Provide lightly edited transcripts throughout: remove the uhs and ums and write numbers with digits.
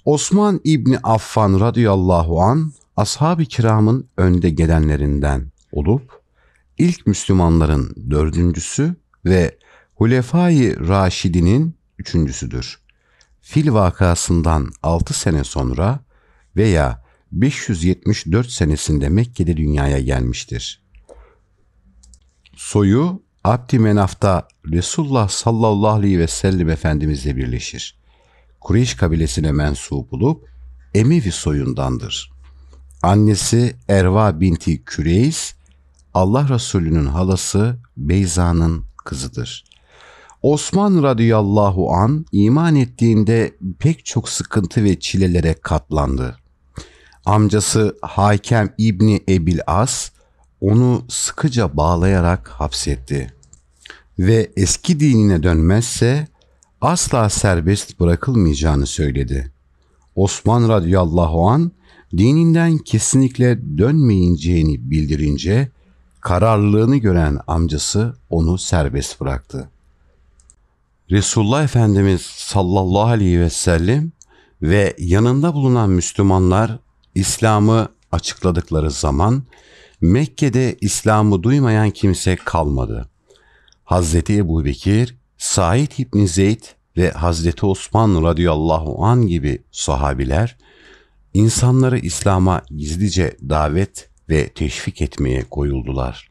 Osman İbni Affan radıyallahu an ashab-ı kiramın önde gelenlerinden olup ilk Müslümanların dördüncüsü ve Hulefai Raşidinin üçüncüsüdür. Fil vakasından 6 sene sonra veya 574 senesinde Mekke'de dünyaya gelmiştir. Soyu Abdümenaf'ta Resulullah sallallahu aleyhi ve sellem Efendimizle birleşir. Kureyş kabilesine mensup olup Emevi soyundandır. Annesi Erva binti Küreys, Allah Resulü'nün halası Beyza'nın kızıdır. Osman radıyallahu an iman ettiğinde pek çok sıkıntı ve çilelere katlandı. Amcası Hakem İbni Ebil As onu sıkıca bağlayarak hapsetti ve eski dinine dönmezse asla serbest bırakılmayacağını söyledi. Osman radıyallahu an dininden kesinlikle dönmeyeceğini bildirince kararlılığını gören amcası onu serbest bıraktı. Resulullah Efendimiz sallallahu aleyhi ve sellem ve yanında bulunan Müslümanlar İslam'ı açıkladıkları zaman Mekke'de İslam'ı duymayan kimse kalmadı. Hazreti Ebubekir, Said İbni Zeyd ve Hazreti Osman radıyallahu an gibi sahabiler insanları İslam'a gizlice davet ve teşvik etmeye koyuldular.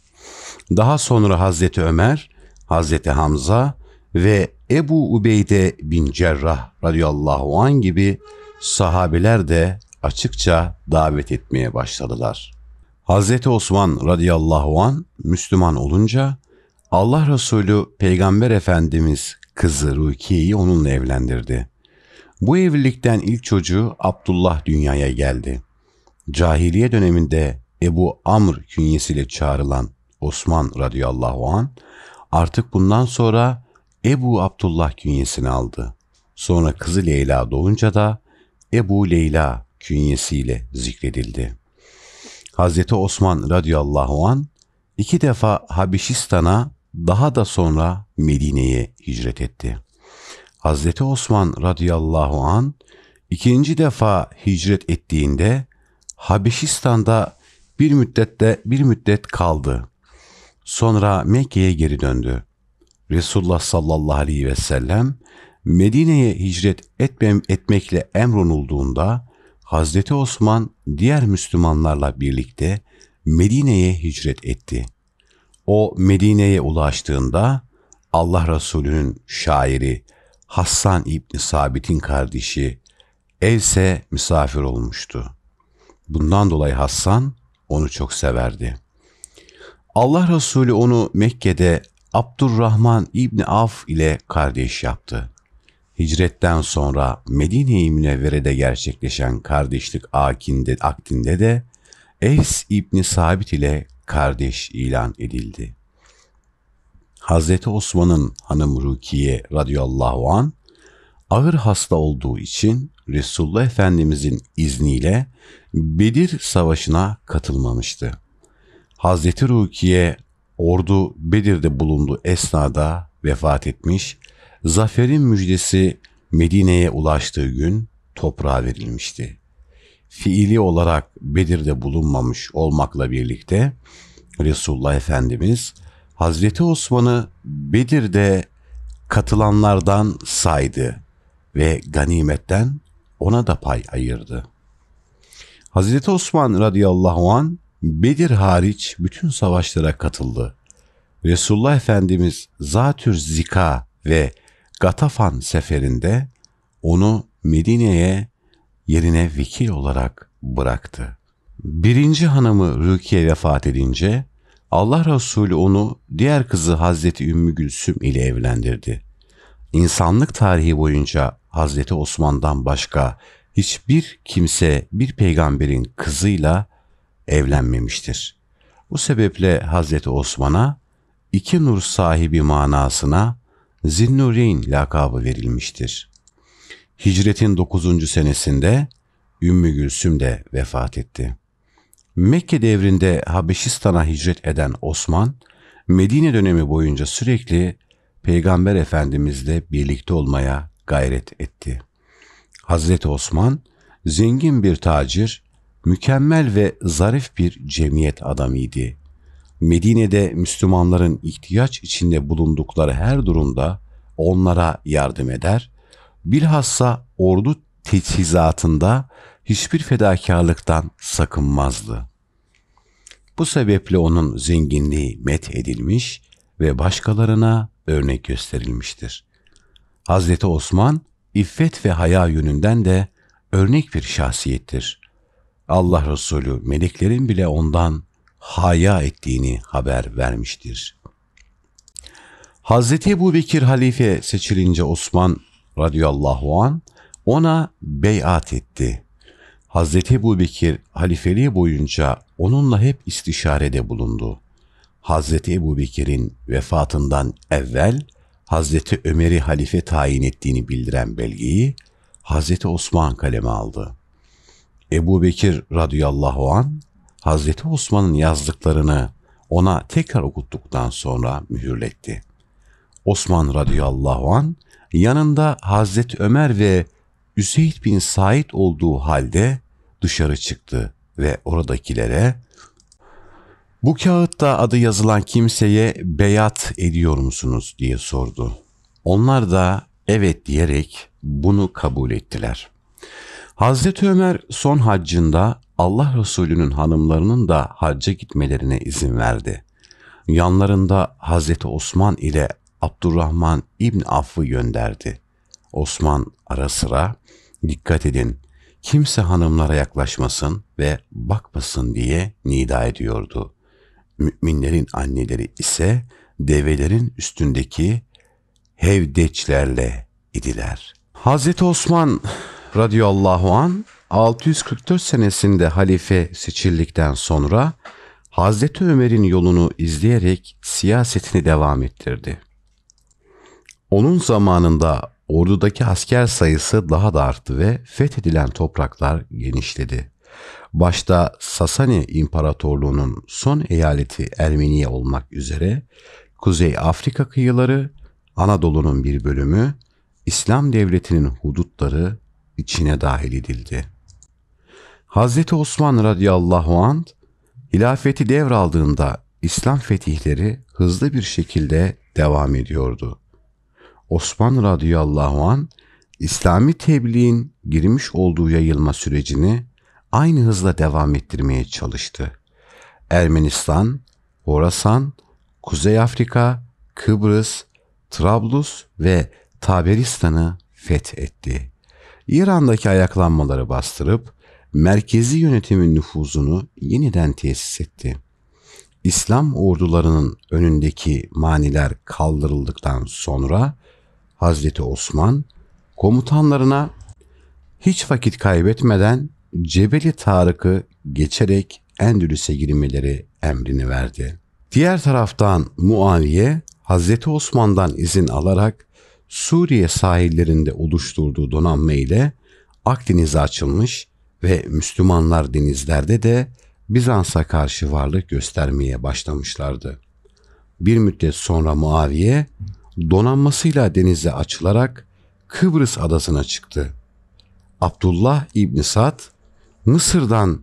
Daha sonra Hazreti Ömer, Hazreti Hamza ve Ebu Ubeyde bin Cerrah radıyallahu an gibi sahabeler de açıkça davet etmeye başladılar. Hazreti Osman radıyallahu an Müslüman olunca Allah Resulü Peygamber Efendimiz kızı Rukiye'yi onunla evlendirdi. Bu evlilikten ilk çocuğu Abdullah dünyaya geldi. Cahiliye döneminde Ebu Amr künyesiyle çağrılan Osman radıyallahu an artık bundan sonra Ebu Abdullah künyesini aldı. Sonra kızı Leyla doğunca da Ebu Leyla künyesiyle zikredildi. Hazreti Osman radıyallahu an 2 defa Habeşistan'a, daha da sonra Medine'ye hicret etti. Hazreti Osman radıyallahu an 2. defa hicret ettiğinde Habeşistan'da bir müddet kaldı. Sonra Mekke'ye geri döndü. Resulullah sallallahu aleyhi ve sellem Medine'ye hicret etmekle emrolunduğunda Hazreti Osman diğer Müslümanlarla birlikte Medine'ye hicret etti. O Medine'ye ulaştığında Allah Resulü'nün şairi Hassan İbni Sabit'in kardeşi Evs'e misafir olmuştu. Bundan dolayı Hassan onu çok severdi. Allah Resulü onu Mekke'de Abdurrahman İbni Avf ile kardeş yaptı. Hicretten sonra Medine-i Münevvere'de gerçekleşen kardeşlik akdinde de Evs İbni Sabit ile kardeş ilan edildi. Hazreti Osman'ın hanımı Rukiye radıyallahu an ağır hasta olduğu için Resulullah Efendimizin izniyle Bedir Savaşı'na katılmamıştı. Hazreti Rukiye ordu Bedir'de bulunduğu esnada vefat etmiş, zaferin müjdesi Medine'ye ulaştığı gün toprağa verilmişti. Fiili olarak Bedir'de bulunmamış olmakla birlikte Resulullah Efendimiz Hazreti Osman'ı Bedir'de katılanlardan saydı ve ganimetten ona da pay ayırdı. Hazreti Osman radıyallahu an Bedir hariç bütün savaşlara katıldı. Resulullah Efendimiz Zatür Zika ve Gatafan seferinde onu Medine'ye yerine vekil olarak bıraktı. Birinci hanımı Rukiye vefat edince Allah Resulü onu diğer kızı Hazreti Ümmü Gülsüm ile evlendirdi. İnsanlık tarihi boyunca Hazreti Osman'dan başka hiçbir kimse bir peygamberin kızıyla evlenmemiştir. Bu sebeple Hazreti Osman'a 2 nur sahibi manasına Zinnureyn lakabı verilmiştir. Hicretin 9. senesinde Ümmü Gülsüm de vefat etti. Mekke devrinde Habeşistan'a hicret eden Osman, Medine dönemi boyunca sürekli Peygamber Efendimizle birlikte olmaya gayret etti. Hazreti Osman, zengin bir tacir, mükemmel ve zarif bir cemiyet adamıydı. Medine'de Müslümanların ihtiyaç içinde bulundukları her durumda onlara yardım eder, bilhassa ordu teçhizatında hiçbir fedakarlıktan sakınmazdı. Bu sebeple onun zenginliği met edilmiş ve başkalarına örnek gösterilmiştir. Hazreti Osman, iffet ve haya yönünden de örnek bir şahsiyettir. Allah Resulü meleklerin bile ondan haya ettiğini haber vermiştir. Hazreti Ebubekir halife seçilince Osman radıyallahu an ona beyat etti. Hazreti Ebubekir halifeliği boyunca onunla hep istişarede bulundu. Hazreti Ebubekir'in vefatından evvel Hazreti Ömer'i halife tayin ettiğini bildiren belgeyi Hazreti Osman kaleme aldı. Ebubekir radıyallahu an Hazreti Osman'ın yazdıklarını ona tekrar okuttuktan sonra mühürletti. Osman radıyallahu an yanında Hazreti Ömer ve Üseyd bin Said olduğu halde dışarı çıktı ve oradakilere "Bu kağıtta adı yazılan kimseye beyat ediyor musunuz?" diye sordu. Onlar da evet diyerek bunu kabul ettiler. Hazreti Ömer son haccında Allah Resulü'nün hanımlarının da hacca gitmelerine izin verdi. Yanlarında Hazreti Osman ile Abdurrahman İbn Aff'ı gönderdi. Osman ara sıra "Dikkat edin, kimse hanımlara yaklaşmasın ve bakmasın" diye nida ediyordu. Müminlerin anneleri ise develerin üstündeki hevdeçlerle idiler. Hazreti Osman radıyallahu an 644 senesinde halife seçildikten sonra Hazreti Ömer'in yolunu izleyerek siyasetini devam ettirdi. Onun zamanında ordudaki asker sayısı daha da arttı ve fethedilen topraklar genişledi. Başta Sasani İmparatorluğu'nun son eyaleti Ermeniye olmak üzere Kuzey Afrika kıyıları, Anadolu'nun bir bölümü, İslam devletinin hudutları içine dahil edildi. Hazreti Osman radıyallahu anh hilafeti devraldığında İslam fetihleri hızlı bir şekilde devam ediyordu. Osman radıyallahu anh İslami tebliğin girmiş olduğu yayılma sürecini aynı hızla devam ettirmeye çalıştı. Ermenistan, Horasan, Kuzey Afrika, Kıbrıs, Trablus ve Taberistan'ı fethetti. İran'daki ayaklanmaları bastırıp merkezi yönetimin nüfuzunu yeniden tesis etti. İslam ordularının önündeki maniler kaldırıldıktan sonra Hazreti Osman komutanlarına hiç vakit kaybetmeden Cebeli Tarık'ı geçerek Endülüs'e girmeleri emrini verdi. Diğer taraftan Muaviye Hazreti Osman'dan izin alarak Suriye sahillerinde oluşturduğu donanma ile Akdeniz'e açılmış ve Müslümanlar denizlerde de Bizans'a karşı varlık göstermeye başlamışlardı. Bir müddet sonra Muaviye donanmasıyla denize açılarak Kıbrıs adasına çıktı. Abdullah İbni Sad Mısır'dan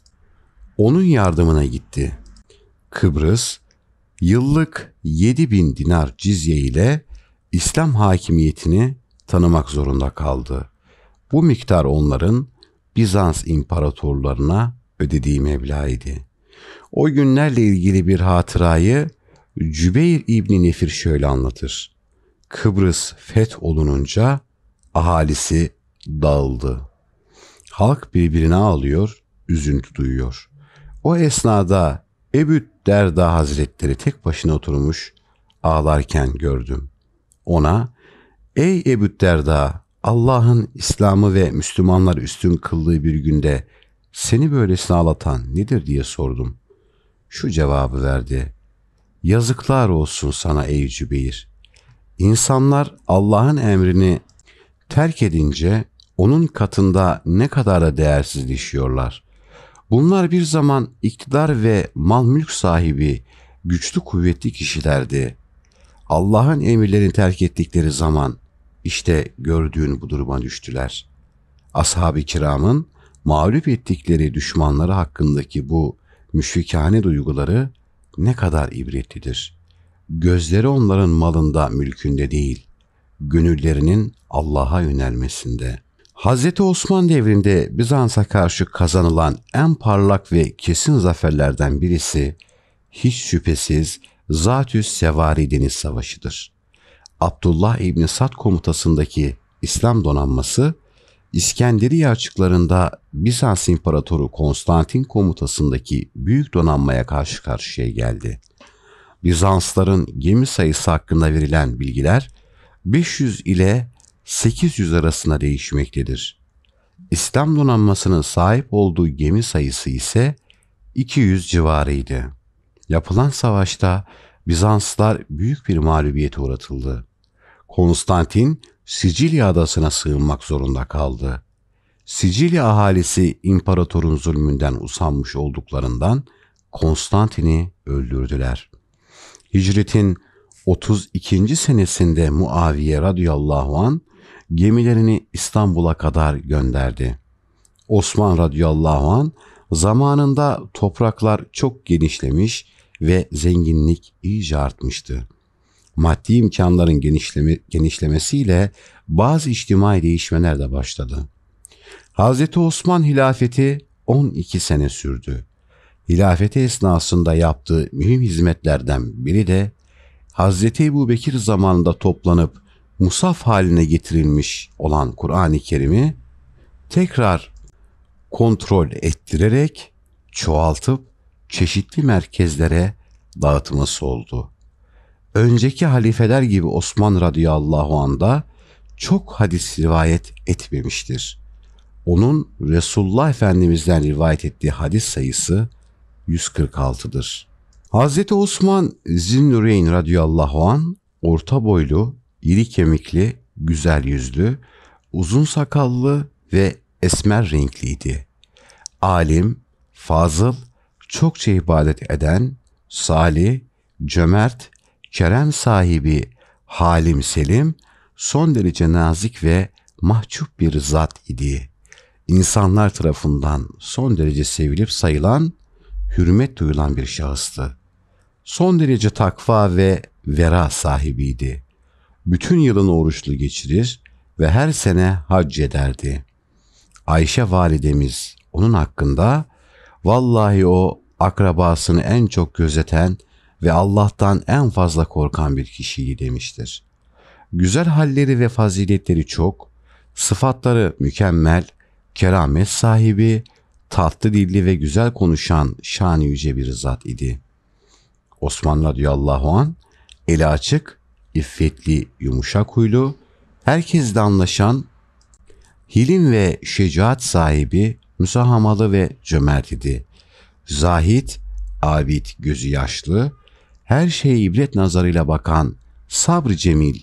onun yardımına gitti. Kıbrıs yıllık 7.000 dinar cizye ile İslam hakimiyetini tanımak zorunda kaldı. Bu miktar onların Bizans imparatorlarına ödediği meblağıydı. O günlerle ilgili bir hatırayı Cübeyr İbni Nefir şöyle anlatır. Kıbrıs fetholununca ahalisi dağıldı. Halk birbirine ağlıyor, üzüntü duyuyor. O esnada Ebu Derda Hazretleri tek başına oturmuş ağlarken gördüm. Ona, "Ey Ebu Derda, Allah'ın İslam'ı ve Müslümanlar üstün kıldığı bir günde seni böylesine ağlatan nedir?" diye sordum. Şu cevabı verdi: "Yazıklar olsun sana ey Cübeyr. İnsanlar Allah'ın emrini terk edince onun katında ne kadar da değersizleşiyorlar. Bunlar bir zaman iktidar ve mal mülk sahibi, güçlü kuvvetli kişilerdi. Allah'ın emirlerini terk ettikleri zaman işte gördüğün bu duruma düştüler. Ashab-ı kiramın mağlup ettikleri düşmanları hakkındaki bu müşfikâne duyguları ne kadar ibretlidir. Gözleri onların malında, mülkünde değil, gönüllerinin Allah'a yönelmesinde. Hazreti Osman devrinde Bizans'a karşı kazanılan en parlak ve kesin zaferlerden birisi hiç şüphesiz Zatü's Sevari Deniz Savaşı'dır. Abdullah İbni Sad komutasındaki İslam donanması, İskenderiye açıklarında Bizans İmparatoru Konstantin komutasındaki büyük donanmaya karşı karşıya geldi. Bizansların gemi sayısı hakkında verilen bilgiler 500 ile 800 arasında değişmektedir. İslam donanmasının sahip olduğu gemi sayısı ise 200 civarıydı. Yapılan savaşta Bizanslılar büyük bir mağlubiyete uğratıldı. Konstantin Sicilya adasına sığınmak zorunda kaldı. Sicilya ahalisi imparatorun zulmünden usanmış olduklarından Konstantin'i öldürdüler. Hicretin 32. senesinde Muaviye radıyallahu an gemilerini İstanbul'a kadar gönderdi. Osman radıyallahu an zamanında topraklar çok genişlemiş ve zenginlik iyice artmıştı. Maddi imkanların genişlemesiyle bazı içtimai değişmeler de başladı. Hazreti Osman hilafeti 12 sene sürdü. Hilafeti esnasında yaptığı mühim hizmetlerden biri de Hazreti Ebubekir zamanında toplanıp musaf haline getirilmiş olan Kur'an-ı Kerim'i tekrar kontrol ettirerek çoğaltıp çeşitli merkezlere dağıtması oldu. Önceki halifeler gibi Osman radıyallahu anh da çok hadis rivayet etmemiştir. Onun Resulullah Efendimiz'den rivayet ettiği hadis sayısı 146'dır. Hazreti Osman Zinnüreyn radıyallahu anh orta boylu, iri kemikli, güzel yüzlü, uzun sakallı ve esmer renkliydi. Alim, fazıl, çokça ibadet eden, salih, cömert, kerem sahibi, halim selim, son derece nazik ve mahcup bir zat idi. İnsanlar tarafından son derece sevilip sayılan, hürmet duyulan bir şahıstı. Son derece takva ve vera sahibiydi. Bütün yılını oruçlu geçirir ve her sene hac ederdi. Ayşe validemiz onun hakkında, vallahi o akrabasını en çok gözeten ve Allah'tan en fazla korkan bir kişiydi demiştir. Güzel halleri ve faziletleri çok, sıfatları mükemmel, keramet sahibi, tatlı dilli ve güzel konuşan şan-ı yüce bir zat idi. Osman radıyallahu an eli açık, iffetli, yumuşak huylu, herkesle anlaşan, hilim ve şecaat sahibi, müsahamalı ve cömert idi. Zahid, abid, gözü yaşlı, her şeye ibret nazarıyla bakan, sabr-ı cemil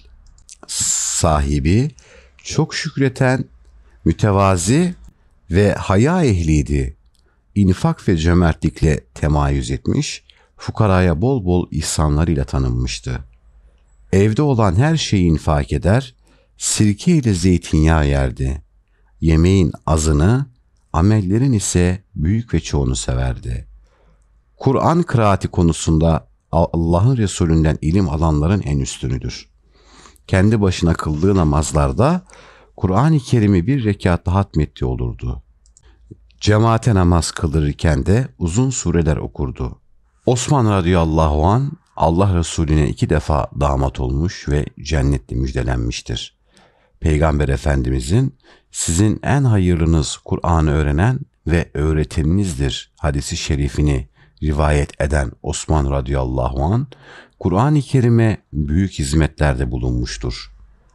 sahibi, çok şükreten, mütevazi ve haya ehliydi. İnfak ve cömertlikle temayüz etmiş, fukaraya bol bol ihsanlarıyla tanınmıştı. Evde olan her şeyi infak eder, sirke ile zeytinyağı yerdi. Yemeğin azını, amellerin ise büyük ve çoğunu severdi. Kur'an kıraati konusunda Allah'ın Resulünden ilim alanların en üstünüdür. Kendi başına kıldığı namazlarda Kur'an-ı Kerim'i bir rekatta hatmettiği olurdu. Cemaate namaz kıldırırken de uzun sureler okurdu. Osman radıyallahu an Allah Resulüne 2 defa damat olmuş ve cennetle müjdelenmiştir. Peygamber Efendimizin sizin en hayırlınız Kur'an'ı öğrenen ve öğreteninizdir hadisi şerifini rivayet eden Osman radıyallahu an Kur'an-ı Kerim'e büyük hizmetlerde bulunmuştur.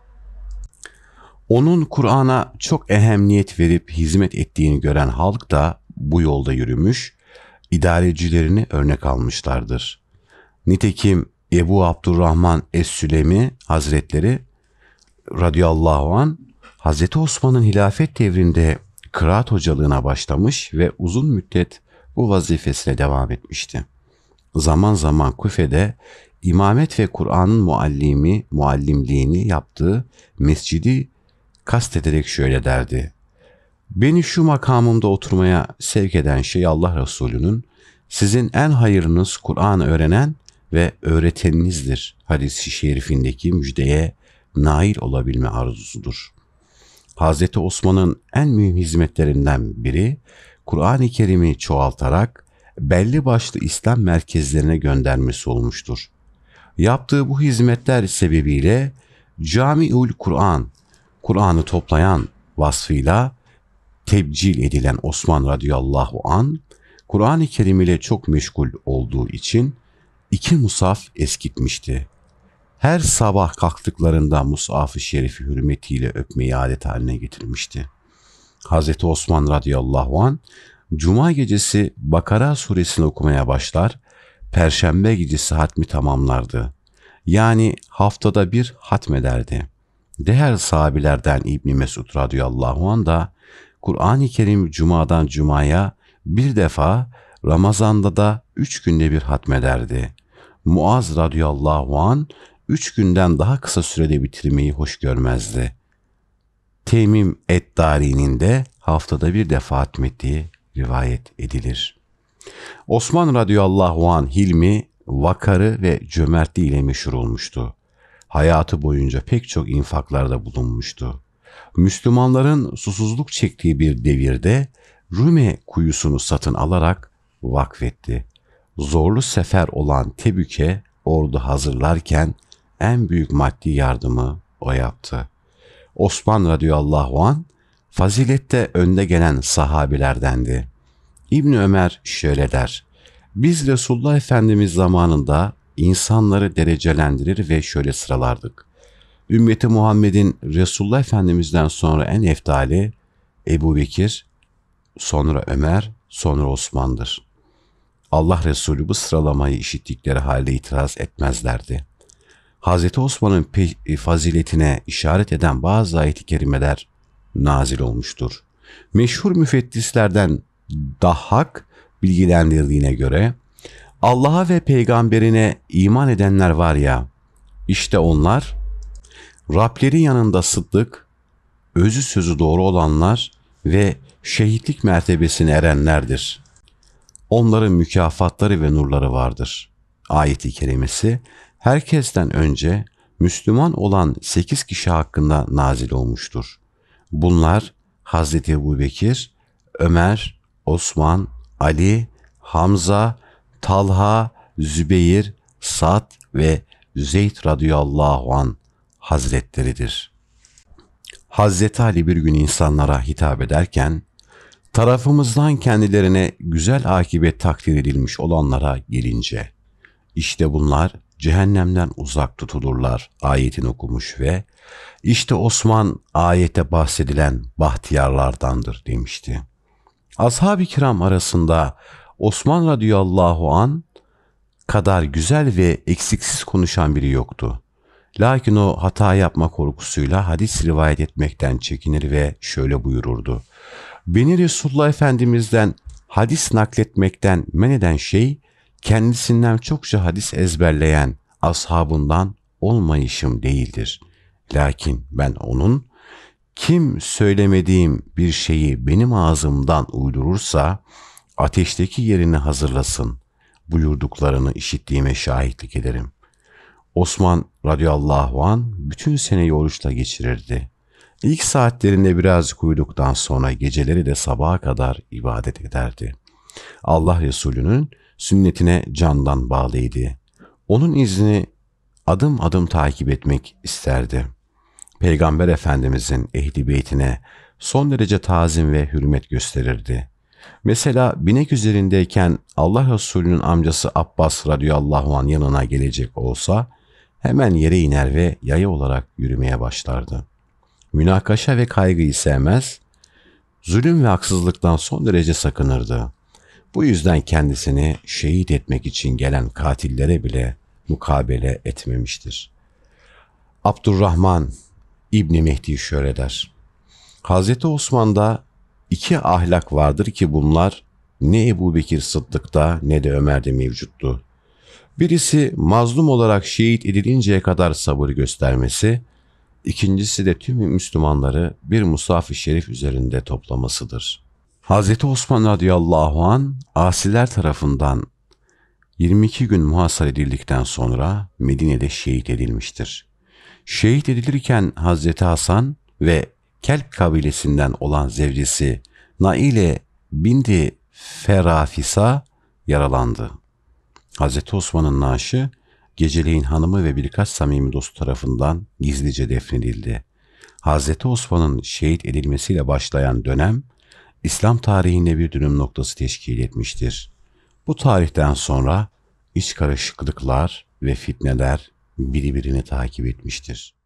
Onun Kur'an'a çok ehemmiyet verip hizmet ettiğini gören halk da bu yolda yürümüş, idarecilerini örnek almışlardır. Nitekim Ebu Abdurrahman Es-Sülemi Hazretleri radıyallahu an Hazreti Osman'ın hilafet devrinde kıraat hocalığına başlamış ve uzun müddet bu vazifesine devam etmişti. Zaman zaman Küfe'de imamet ve Kur'an'ın muallimliğini yaptığı mescidi kastederek şöyle derdi: Beni şu makamımda oturmaya sevk eden şey Allah Resulü'nün sizin en hayırınız Kur'an'ı öğrenen ve öğreteninizdir hadis-i şerifindeki müjdeye nail olabilme arzusudur. Hazreti Osman'ın en mühim hizmetlerinden biri Kur'an-ı Kerim'i çoğaltarak belli başlı İslam merkezlerine göndermesi olmuştur. Yaptığı bu hizmetler sebebiyle Camiül Kur'an, Kur'an'ı toplayan vasfıyla tebcil edilen Osman radıyallahu an, Kur'an-ı Kerim ile çok meşgul olduğu için 2 musaf eskitmişti. Her sabah kalktıklarında Mushaf-ı Şerif'i hürmetiyle öpmeyi adet haline getirmişti. Hazreti Osman radıyallahu an, Cuma gecesi Bakara suresini okumaya başlar, Perşembe gecesi hatmi tamamlardı. Yani haftada bir hatmederdi. Diğer sahabilerden İbn Mesud radıyallahu anh da Kur'an-ı Kerim Cuma'dan Cuma'ya bir defa, Ramazan'da da 3 günde bir hatmederdi. Muaz radıyallahu anh 3 günden daha kısa sürede bitirmeyi hoş görmezdi. Temim et-Dari'nin de haftada bir defa hatmettiği rivayet edilir. Osman radıyallahu anh hilmi, vakarı ve cömertliği ile meşhur olmuştu. Hayatı boyunca pek çok infaklarda bulunmuştu. Müslümanların susuzluk çektiği bir devirde Rüme kuyusunu satın alarak vakfetti. Zorlu sefer olan Tebük'e ordu hazırlarken en büyük maddi yardımı o yaptı. Osman radıyallahu anh fazilette önde gelen sahabilerdendi. İbni Ömer şöyle der: biz Resulullah Efendimiz zamanında insanları derecelendirir ve şöyle sıralardık. Ümmeti Muhammed'in Resulullah Efendimiz'den sonra en eftali Ebu Bekir, sonra Ömer, sonra Osman'dır. Allah Resulü bu sıralamayı işittikleri halde itiraz etmezlerdi. Hazreti Osman'ın faziletine işaret eden bazı ayet-i kerimeler nazil olmuştur. Meşhur müfettislerden Dahhak bilgilendirdiğine göre Allah'a ve peygamberine iman edenler var ya, işte onlar Rableri yanında sıddık, özü sözü doğru olanlar ve şehitlik mertebesine erenlerdir. Onların mükafatları ve nurları vardır. Ayet-i kerimesi herkesten önce Müslüman olan 8 kişi hakkında nazil olmuştur. Bunlar Hazreti Ebubekir, Ömer, Osman, Ali, Hamza, Talha, Zübeyir, Sa'd ve Zeyd radıyallahu an hazretleridir. Hazreti Ali bir gün insanlara hitap ederken, tarafımızdan kendilerine güzel akibet takdir edilmiş olanlara gelince, işte bunlar cehennemden uzak tutulurlar ayetini okumuş ve işte Osman ayette bahsedilen bahtiyarlardandır demişti. Ashab-ı kiram arasında Osman radıyallahu an kadar güzel ve eksiksiz konuşan biri yoktu. Lakin o hata yapma korkusuyla hadis rivayet etmekten çekinir ve şöyle buyururdu: beni Resulullah Efendimiz'den hadis nakletmekten men eden şey, kendisinden çokça hadis ezberleyen ashabından olmayışım değildir. Lakin ben onun, kim söylemediğim bir şeyi benim ağzımdan uydurursa ateşteki yerini hazırlasın buyurduklarını işittiğime şahitlik ederim. Osman radıyallahu an bütün seneyi oruçla geçirirdi. İlk saatlerinde birazcık uyuduktan sonra geceleri de sabaha kadar ibadet ederdi. Allah Resulü'nün sünnetine candan bağlıydı. Onun izni adım adım takip etmek isterdi. Peygamber Efendimizin ehli beytine son derece tazim ve hürmet gösterirdi. Mesela binek üzerindeyken Allah Resulü'nün amcası Abbas radıyallahu anh yanına gelecek olsa hemen yere iner ve yaya olarak yürümeye başlardı. Münakaşa ve kaygıyı sevmez, zulüm ve haksızlıktan son derece sakınırdı. Bu yüzden kendisini şehit etmek için gelen katillere bile mukabele etmemiştir. Abdurrahman İbni Mehdi şöyle der: Hazreti Osman'da 2 ahlak vardır ki bunlar ne Ebu Bekir Sıddık'ta ne de Ömer'de mevcuttu. Birisi mazlum olarak şehit edilinceye kadar sabır göstermesi, İkincisi de tüm Müslümanları bir Musaf-ı Şerif üzerinde toplamasıdır. Hz. Osman radıyallahu an asiler tarafından 22 gün muhasar edildikten sonra Medine'de şehit edilmiştir. Şehit edilirken Hazreti Hasan ve Kelp kabilesinden olan zevcesi Naile binti Ferafisa yaralandı. Hazreti Osman'ın naaşı geceleyin hanımı ve birkaç samimi dostu tarafından gizlice defnedildi. Hazreti Osman'ın şehit edilmesiyle başlayan dönem İslam tarihinde bir dönüm noktası teşkil etmiştir. Bu tarihten sonra iç karışıklıklar ve fitneler birbirini takip etmiştir.